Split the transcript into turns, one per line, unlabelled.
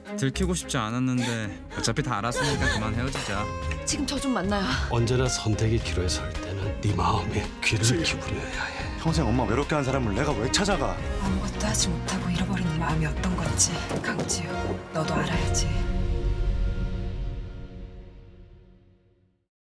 들키고 싶지 않았는데 어차피 다 알았으니까 그만 헤어지자.
지금 저 좀 만나요.
언제나 선택의 기로에 설 때는 네 마음에 귀를 기울여야 해.
평생 엄마 외롭게 한 사람을 내가 왜 찾아가?
아무것도 하지 못하고 잃어버리는 마음이 어떤 건지 강지우 너도 알아야지.